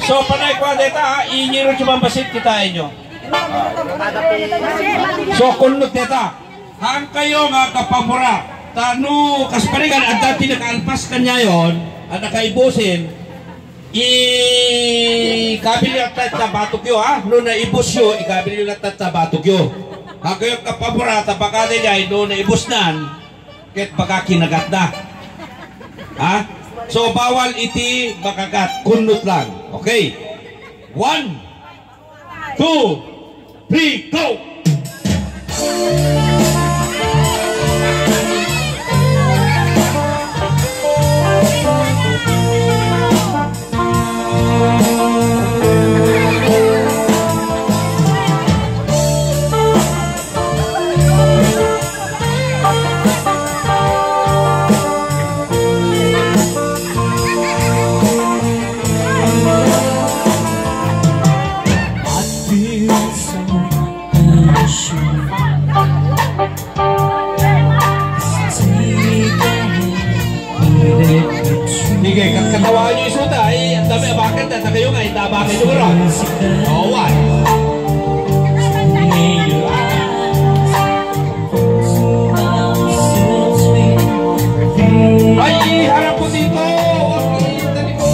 So, panay kwa deta, inyiro chumambasit kita inyo. So, kunot deta, hang kayo nga kapamura, tanu kasparigan at dati nakaalpas kanya yon, at nakaibusin, ikabili at tabatok yun, ha? Noon na ibus yun, ikabili at tabatok yun. Hang kayo kapamura, tapakade niya, noon na ibus nan, ket baka kinagat na. Ha? So, bawal iti makagat, kunot lang. Okay? 1, 2, 3, go! Sige, katawaan nyo yung suda, ang dami, bakit? At kayo nga, itabakin nyo ron. Oh, why? Ay, harap ko dito! Dali ko!